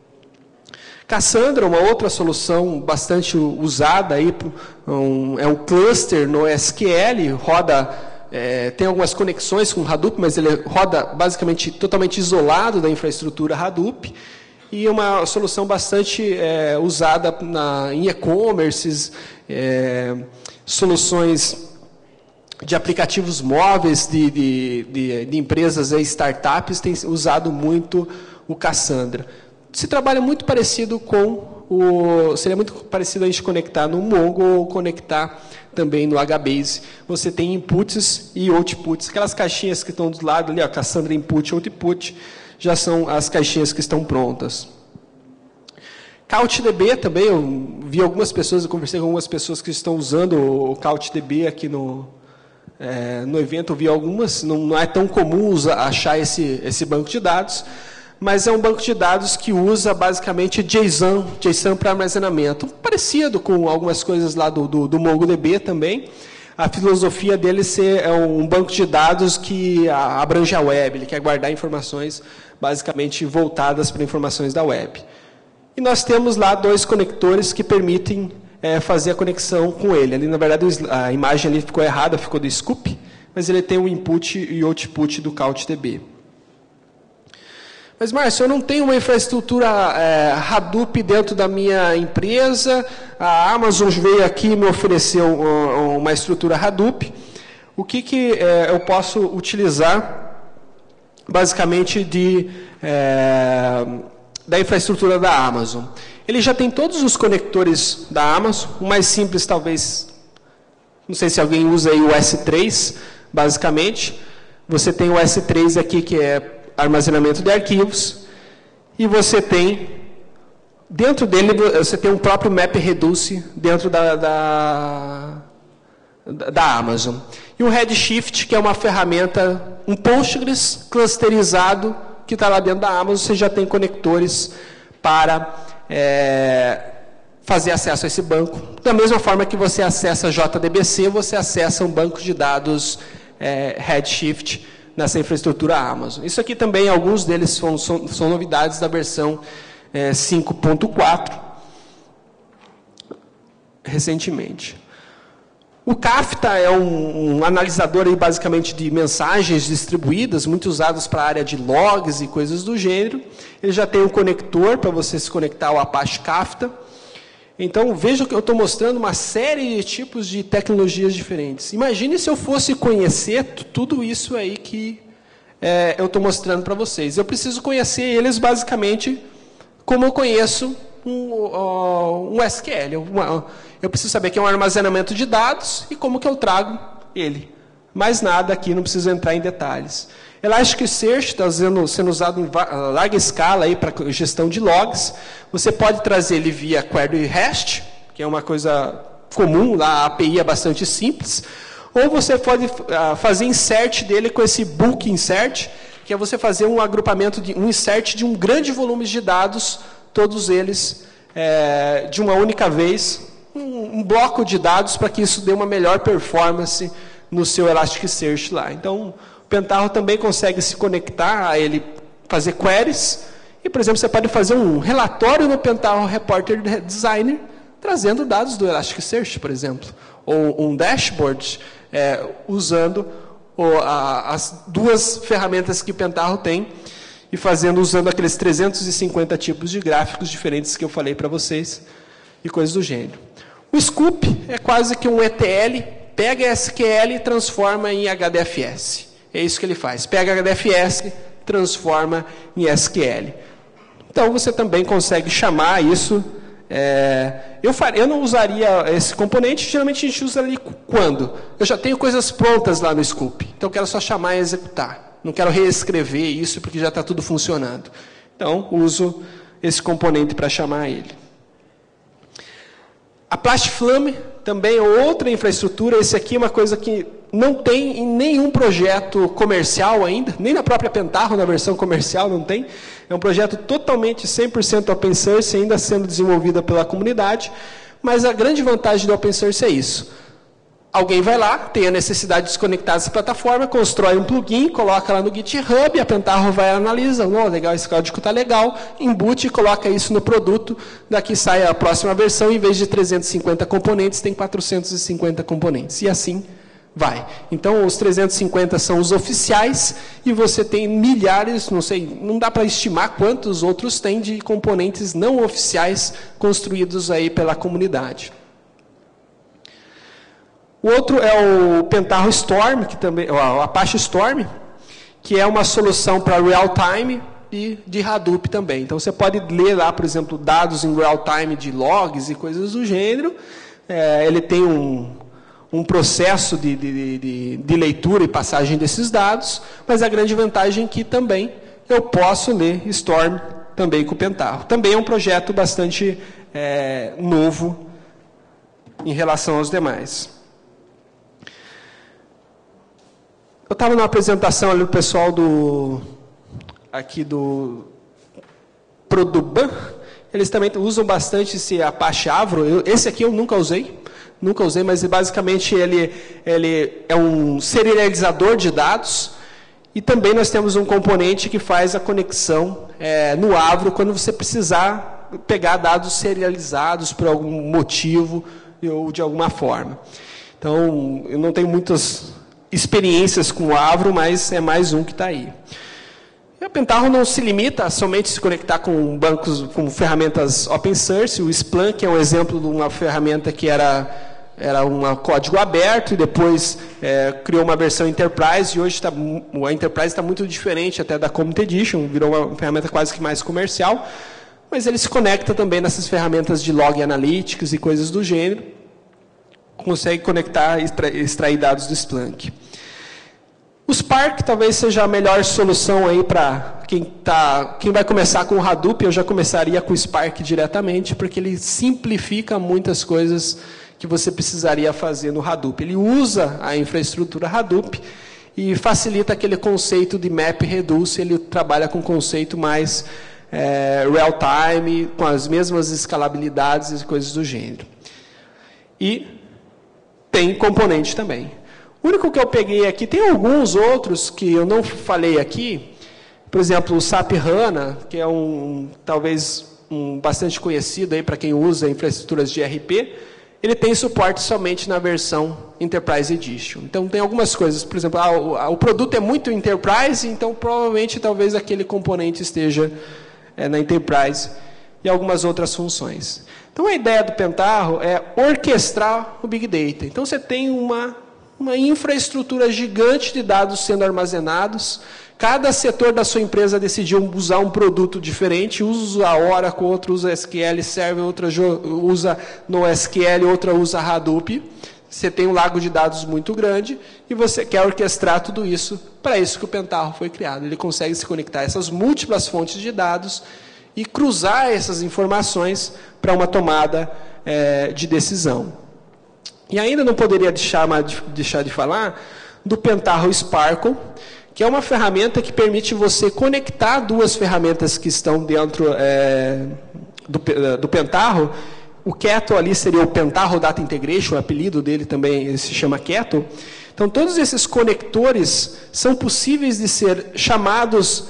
Cassandra, uma outra solução bastante usada, aí, um, é um cluster no S Q L, roda... É, tem algumas conexões com o Hadoop, mas ele roda basicamente totalmente isolado da infraestrutura Hadoop, e é uma solução bastante é, usada na, em e-commerces, é, soluções de aplicativos móveis de, de, de, de empresas e startups têm usado muito o Cassandra. Se trabalha muito parecido com o... Seria muito parecido a gente conectar no Mongo ou conectar também no HBase. Você tem inputs e outputs. Aquelas caixinhas que estão do lado ali, ó, Cassandra Input e Output, já são as caixinhas que estão prontas. CouchDB também, eu vi algumas pessoas, eu conversei com algumas pessoas que estão usando o CouchDB aqui no, é, no evento, eu vi algumas, não, não é tão comum usar, achar esse, esse banco de dados, mas é um banco de dados que usa basicamente JSON, JSON para armazenamento, parecido com algumas coisas lá do, do, do MongoDB também. A filosofia dele ser é um banco de dados que abrange a web, ele quer guardar informações basicamente voltadas para informações da web. E nós temos lá dois conectores que permitem é, fazer a conexão com ele. Ali, na verdade, a imagem ali ficou errada, ficou do Scoop, mas ele tem o input e o output do CouchDB. Mas, Márcio, eu não tenho uma infraestrutura é, Hadoop dentro da minha empresa, a Amazon veio aqui e me ofereceu uma, uma estrutura Hadoop. O que, que é, eu posso utilizar, basicamente, de, é, da infraestrutura da Amazon? Ele já tem todos os conectores da Amazon, o mais simples, talvez, não sei se alguém usa aí o S três, basicamente. Você tem o S três aqui, que é armazenamento de arquivos, e você tem, dentro dele, você tem um próprio MapReduce dentro da, da, da Amazon. E o Redshift, que é uma ferramenta, um Postgres clusterizado, que está lá dentro da Amazon, você já tem conectores para é, fazer acesso a esse banco. Da mesma forma que você acessa J D B C, você acessa um banco de dados é, Redshift, nessa infraestrutura Amazon. Isso aqui também, alguns deles são, são, são novidades da versão é, cinco ponto quatro, recentemente. O Kafka é um, um analisador aí, basicamente de mensagens distribuídas, muito usados para a área de logs e coisas do gênero. Ele já tem um conector para você se conectar ao Apache Kafka. Então, veja que eu estou mostrando uma série de tipos de tecnologias diferentes. Imagine se eu fosse conhecer tudo isso aí que é, eu estou mostrando para vocês. Eu preciso conhecer eles, basicamente, como eu conheço um, um S Q L. Uma, eu preciso saber que é um armazenamento de dados e como que eu trago ele. Mais nada aqui, não preciso entrar em detalhes. Elasticsearch está sendo, sendo usado em larga escala para gestão de logs. Você pode trazer ele via query REST, que é uma coisa comum, lá a API é bastante simples. Ou você pode uh, fazer insert dele com esse bulk insert, que é você fazer um agrupamento, de, um insert de um grande volume de dados, todos eles é, de uma única vez, um, um bloco de dados para que isso dê uma melhor performance no seu Elasticsearch lá. Então, o Pentaho também consegue se conectar a ele, fazer queries, e, por exemplo, você pode fazer um relatório no Pentaho Reporter Designer, trazendo dados do Elasticsearch, por exemplo, ou um dashboard, é, usando o, a, as duas ferramentas que o Pentaho tem, e fazendo, usando aqueles trezentos e cinquenta tipos de gráficos diferentes que eu falei para vocês, e coisas do gênero. O Scoop é quase que um E T L, pega S Q L e transforma em H D F S. É isso que ele faz. Pega H D F S, transforma em S Q L. Então, você também consegue chamar isso. É, eu, faria, eu não usaria esse componente, geralmente a gente usa ali quando? Eu já tenho coisas prontas lá no Scoop. Então, eu quero só chamar e executar. Não quero reescrever isso, porque já está tudo funcionando. Então, uso esse componente para chamar ele. A Plastflame também é outra infraestrutura. Esse aqui é uma coisa que não tem em nenhum projeto comercial ainda, nem na própria Pentaho, na versão comercial, não tem. É um projeto totalmente cem por cento open source, ainda sendo desenvolvida pela comunidade, mas a grande vantagem do open source é isso. Alguém vai lá, tem a necessidade de se conectar a essa plataforma, constrói um plugin, coloca lá no GitHub, a Pentaho vai analisar, oh, legal, esse código está legal, embute e coloca isso no produto, daqui sai a próxima versão, em vez de trezentos e cinquenta componentes, tem quatrocentos e cinquenta componentes, e assim vai. Então, os trezentos e cinquenta são os oficiais, e você tem milhares, não sei, não dá para estimar quantos outros tem de componentes não oficiais construídos aí pela comunidade. O outro é o Pentaho Storm, que também, o Apache Storm, que é uma solução para real-time e de Hadoop também. Então, você pode ler lá, por exemplo, dados em real-time de logs e coisas do gênero. É, ele tem um, um processo de, de, de, de leitura e passagem desses dados, mas a grande vantagem é que também eu posso ler Storm também com o Pentaho. Também é um projeto bastante é, novo em relação aos demais. Eu estava numa apresentação ali do pessoal do, aqui do Produban, eles também usam bastante esse Apache Avro. Eu, esse aqui eu nunca usei, nunca usei, mas basicamente ele, ele é um serializador de dados, e também nós temos um componente que faz a conexão é, no Avro quando você precisar pegar dados serializados por algum motivo ou de alguma forma. Então, eu não tenho muitas experiências com o Avro, mas é mais um que está aí. E a Pentaho não se limita a somente se conectar com bancos, com ferramentas open source. O Splunk é um exemplo de uma ferramenta que era, era um código aberto e depois é, criou uma versão Enterprise, e hoje tá, a Enterprise está muito diferente até da Common Edition, virou uma ferramenta quase que mais comercial, mas ele se conecta também nessas ferramentas de log analytics e coisas do gênero, consegue conectar e extrair dados do Splunk. O Spark talvez seja a melhor solução aí para quem, tá, quem vai começar com o Hadoop. Eu já começaria com o Spark diretamente, porque ele simplifica muitas coisas que você precisaria fazer no Hadoop. Ele usa a infraestrutura Hadoop e facilita aquele conceito de map reduce. Ele trabalha com um conceito mais é, real-time, com as mesmas escalabilidades e coisas do gênero. E tem componente também. O único que eu peguei aqui, tem alguns outros que eu não falei aqui, por exemplo, o SAP HANA, que é um, talvez, um bastante conhecido aí para quem usa infraestruturas de E R P, ele tem suporte somente na versão Enterprise Edition. Então, tem algumas coisas, por exemplo, ah, o, ah, o produto é muito Enterprise, então provavelmente talvez aquele componente esteja é, na Enterprise e algumas outras funções. Então, a ideia do Pentaho é orquestrar o Big Data. Então, você tem uma, uma infraestrutura gigante de dados sendo armazenados. Cada setor da sua empresa decidiu usar um produto diferente, usa a Oracle, outro usa S Q L Server, outra usa NoSQL, outra usa Hadoop. Você tem um lago de dados muito grande e você quer orquestrar tudo isso. Para isso que o Pentaho foi criado. Ele consegue se conectar a essas múltiplas fontes de dados e cruzar essas informações para uma tomada é, de decisão. E ainda não poderia deixar, deixar de falar do Pentaho Sparkle, que é uma ferramenta que permite você conectar duas ferramentas que estão dentro é, do, do Pentaho. O Kettle ali seria o Pentaho Data Integration, o apelido dele também se chama Kettle. Então, todos esses conectores são possíveis de ser chamados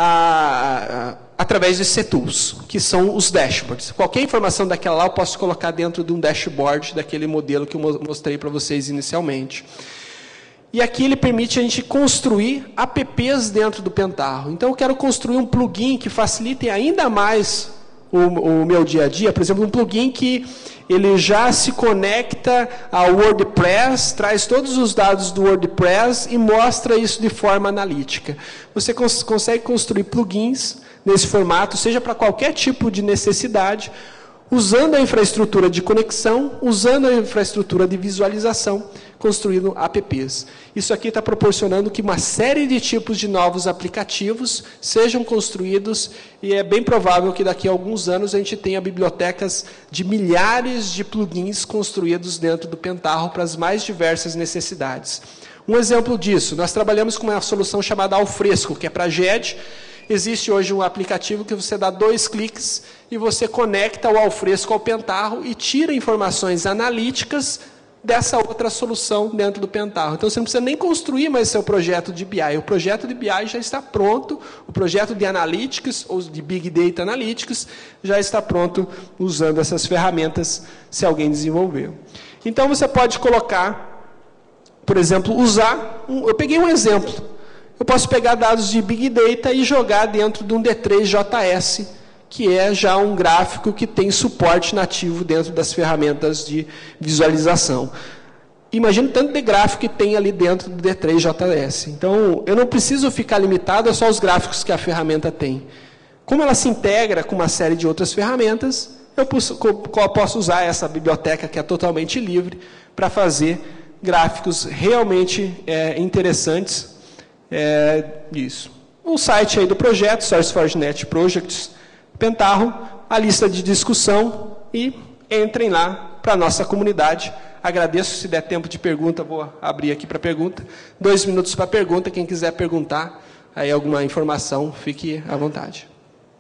a, a, através de C Tools, que são os dashboards. Qualquer informação daquela lá eu posso colocar dentro de um dashboard daquele modelo que eu mostrei para vocês inicialmente. E aqui ele permite a gente construir apps dentro do Pentaho. Então, eu quero construir um plugin que facilite ainda mais o, o meu dia a dia. Por exemplo, um plugin que ele já se conecta ao WordPress, traz todos os dados do WordPress e mostra isso de forma analítica. Você cons- consegue construir plugins nesse formato, seja para qualquer tipo de necessidade, usando a infraestrutura de conexão, usando a infraestrutura de visualização, construindo apps. Isso aqui está proporcionando que uma série de tipos de novos aplicativos sejam construídos e é bem provável que daqui a alguns anos a gente tenha bibliotecas de milhares de plugins construídos dentro do Pentaho para as mais diversas necessidades. Um exemplo disso, nós trabalhamos com uma solução chamada Alfresco, que é para G E D. Existe hoje um aplicativo que você dá dois cliques e você conecta o Alfresco ao Pentaho e tira informações analíticas dessa outra solução dentro do Pentaho. Então, você não precisa nem construir mais seu projeto de B I. O projeto de B I já está pronto, o projeto de Analytics, ou de Big Data Analytics, já está pronto usando essas ferramentas, se alguém desenvolveu. Então, você pode colocar, por exemplo, usar... Um, eu peguei um exemplo. Eu posso pegar dados de Big Data e jogar dentro de um D três J S, que é já um gráfico que tem suporte nativo dentro das ferramentas de visualização. Imagina o tanto de gráfico que tem ali dentro do D três J S. Então, eu não preciso ficar limitado a só os gráficos que a ferramenta tem. Como ela se integra com uma série de outras ferramentas, eu posso, posso usar essa biblioteca que é totalmente livre para fazer gráficos realmente é, interessantes. É, isso. O site aí do projeto, SourceForge.net Projects, Pentaho, a lista de discussão e entrem lá para a nossa comunidade. Agradeço, se der tempo de pergunta, vou abrir aqui para pergunta. Dois minutos para pergunta, quem quiser perguntar aí alguma informação, fique à vontade.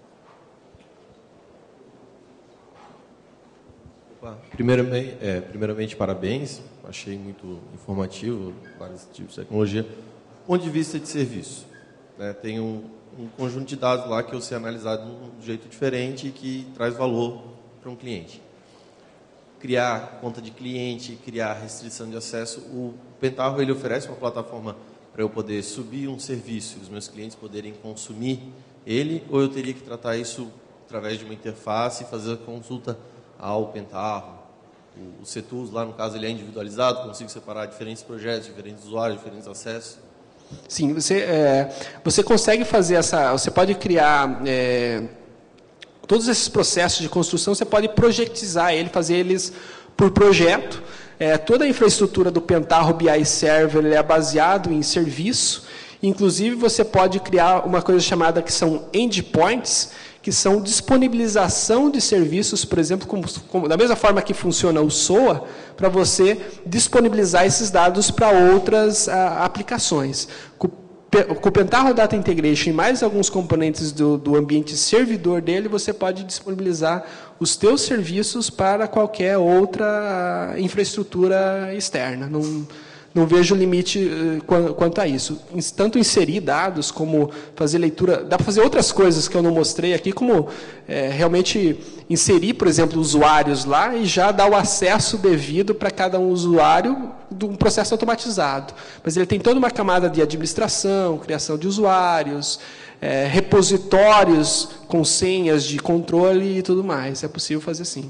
Opa, primeiramente, é, primeiramente, parabéns, achei muito informativo, vários tipos de tecnologia. Do ponto de vista de serviço, né, tem um, um conjunto de dados lá que eu sei analisar de um jeito diferente e que traz valor para um cliente. Criar conta de cliente, criar restrição de acesso. O Pentaho ele oferece uma plataforma para eu poder subir um serviço e os meus clientes poderem consumir ele, ou eu teria que tratar isso através de uma interface e fazer a consulta ao Pentaho. O, o C Tools lá, no caso, ele é individualizado, consigo separar diferentes projetos, diferentes usuários, diferentes acessos. Sim, você, é, você consegue fazer essa... Você pode criar... É, todos esses processos de construção, você pode projetizar ele, fazer eles por projeto. É, toda a infraestrutura do Pentaho B I Server ele é baseado em serviço. Inclusive, você pode criar uma coisa chamada que são endpoints, que são disponibilização de serviços, por exemplo, como, como, da mesma forma que funciona o S O A, para você disponibilizar esses dados para outras a, aplicações. Com, com o Pentaho Data Integration e mais alguns componentes do, do ambiente servidor dele, você pode disponibilizar os teus serviços para qualquer outra infraestrutura externa. Não, não vejo limite uh, quanto a isso. Tanto inserir dados, como fazer leitura, dá para fazer outras coisas que eu não mostrei aqui, como é, realmente inserir, por exemplo, usuários lá e já dar o acesso devido para cada um usuário de um processo automatizado. Mas ele tem toda uma camada de administração, criação de usuários, é, repositórios com senhas de controle e tudo mais. É possível fazer sim.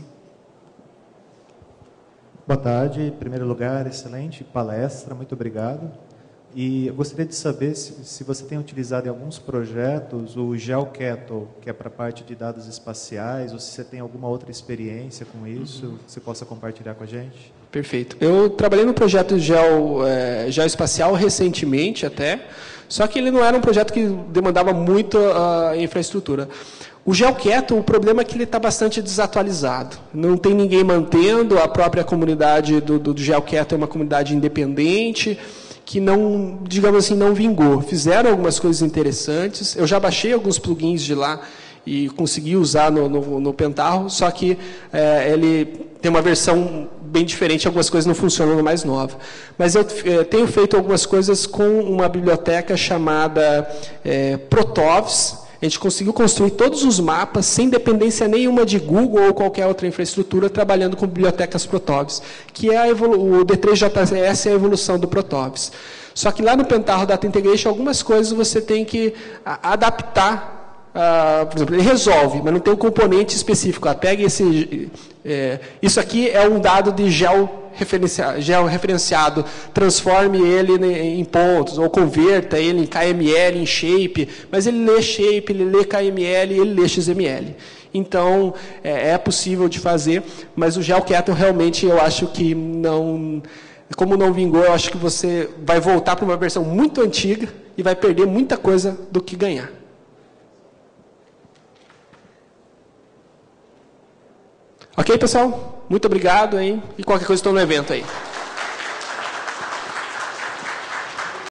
Boa tarde. Em primeiro lugar, excelente palestra, muito obrigado. E eu gostaria de saber se, se você tem utilizado em alguns projetos o GeoCattle, que é para a parte de dados espaciais, ou se você tem alguma outra experiência com isso, que você possa compartilhar com a gente. Perfeito. Eu trabalhei no projeto Geo, é, Geoespacial recentemente até, só que ele não era um projeto que demandava muito a uh, infraestrutura. O GeoCattle, o problema é que ele está bastante desatualizado. Não tem ninguém mantendo, a própria comunidade do, do GeoCattle é uma comunidade independente, que não, digamos assim, não vingou. Fizeram algumas coisas interessantes. Eu já baixei alguns plugins de lá e consegui usar no, no, no Pentaho, só que é, ele tem uma versão bem diferente, algumas coisas não funcionam no mais nova. Mas eu é, tenho feito algumas coisas com uma biblioteca chamada é, Protovs. A gente conseguiu construir todos os mapas sem dependência nenhuma de Google ou qualquer outra infraestrutura, trabalhando com bibliotecas Protovs, que é a evolu- o D três J S é a evolução do Protovs. Só que lá no Pentaho Data Integration, algumas coisas você tem que a, adaptar. Uh, por exemplo, ele resolve, mas não tem um componente específico. Ah, pega esse, é, isso aqui é um dado de georreferenciado, georreferenciado, transforme ele em pontos, ou converta ele em K M L, em shape, mas ele lê shape, ele lê K M L, ele lê X M L. Então, é, é possível de fazer, mas o GeoCattle realmente eu acho que não... Como não vingou, eu acho que você vai voltar para uma versão muito antiga e vai perder muita coisa do que ganhar. Ok, pessoal? Muito obrigado, hein? E qualquer coisa estou no evento aí.